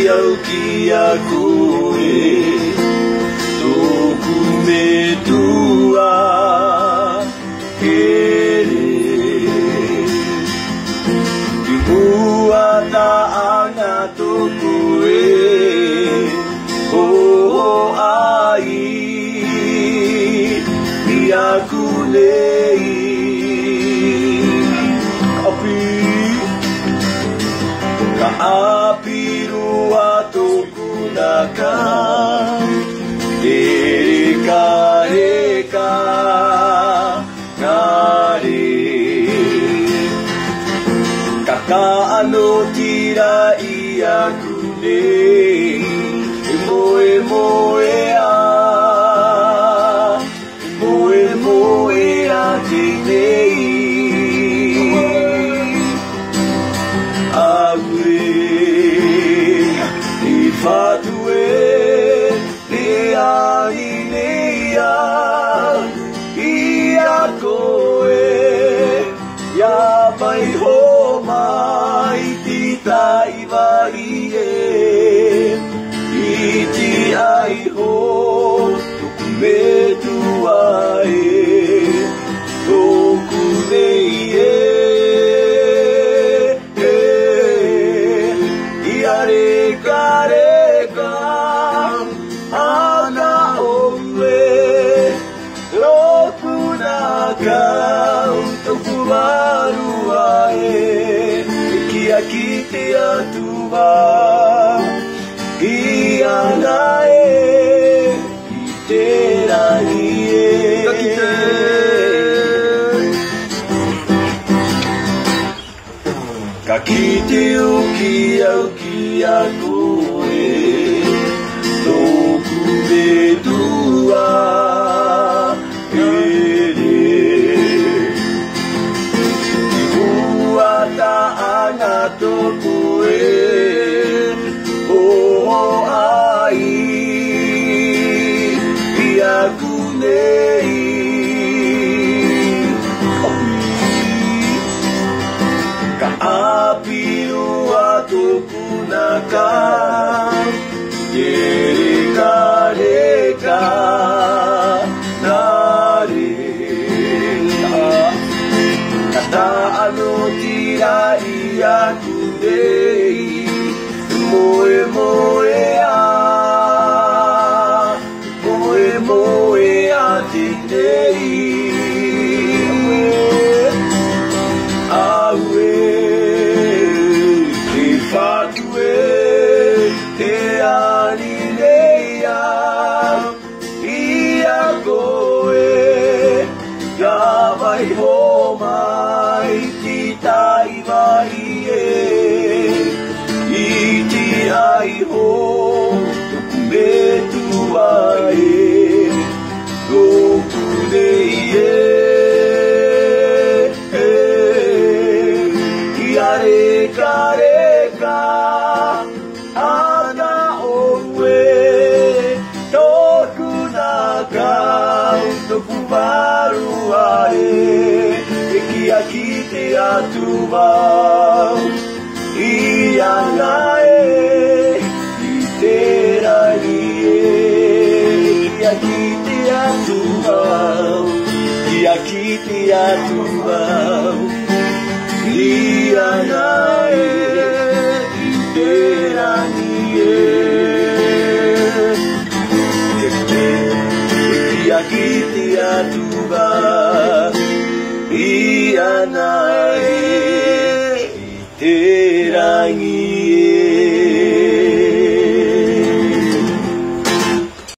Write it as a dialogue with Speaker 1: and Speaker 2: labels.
Speaker 1: au ki a koe tōku me tua here I mua taanga tōku o ai I aku nei Ka api rua tōku naka Reka reka ngare Ka kaano tira I aku nei Moe moe a te nei Fatue le ai neia I a koe ia mai ho mai ti taiwa I ti ai ho tuku me tua toku nei ia reka Tōku marua Kia ki te atua I ana I te rangi Ka ki te Ka ki te uki au ki a koe Tōku me tua Tōku o ai I aku nei Ka api ua tōku naka Reka reka ngare Ka taano tira I aku nei Moe moe a te nei Aue te whatue te ani neia I a koe Ia mai ho mai ti taiwa I ti ai ho tuku me tua Tōku nei Ia reka reka ana oe Tōku naka tōku marua Kia ki te atua I ana I te rangi Kia ki te atua Kia ki te atua I ana I te rangi Kia ki te atua I ana I te rangi